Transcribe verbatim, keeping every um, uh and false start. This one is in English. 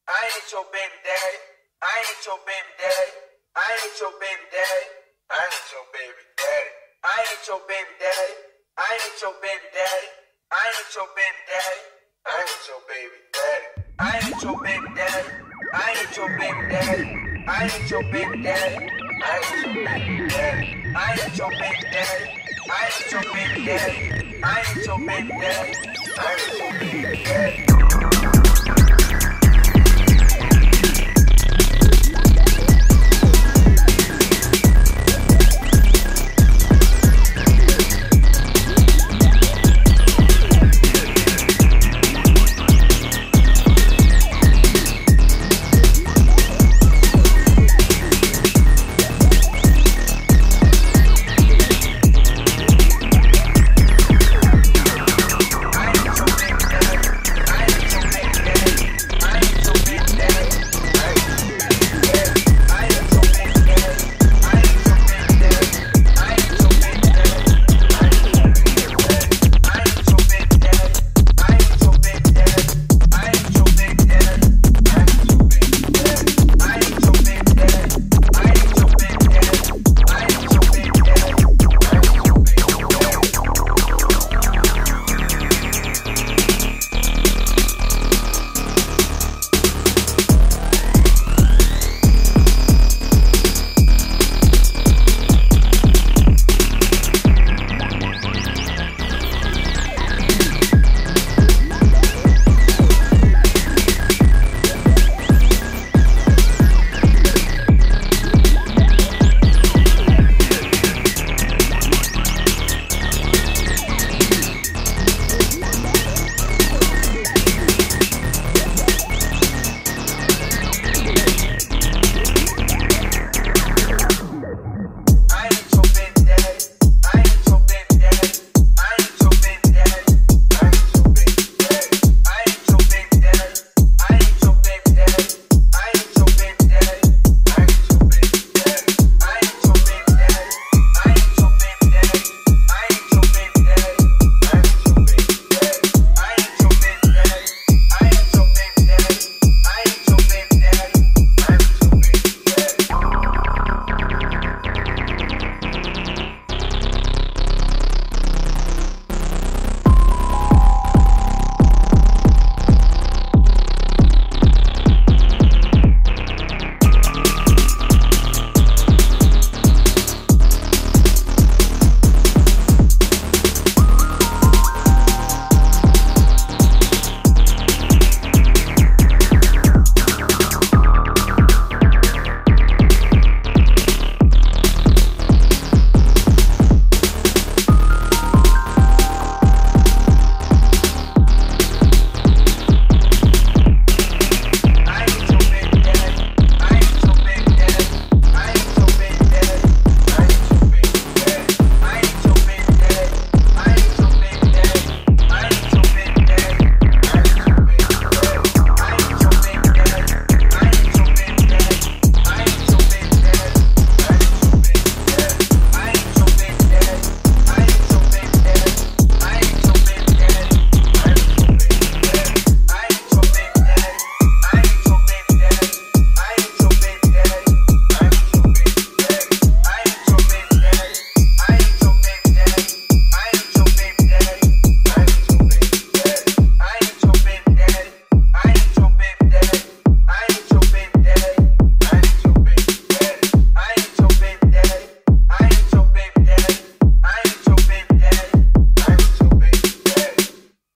I ain't your baby daddy. I ain't your baby daddy. I ain't your baby daddy. I ain't your baby daddy. I ain't your baby daddy. I ain't your baby daddy. I ain't your baby daddy. I ain't your baby daddy. I ain't your baby daddy. I ain't your baby daddy. I ain't your baby daddy. I ain't your baby daddy. I ain't your baby daddy. I ain't your baby daddy. I ain't your baby daddy. I ain't your baby daddy.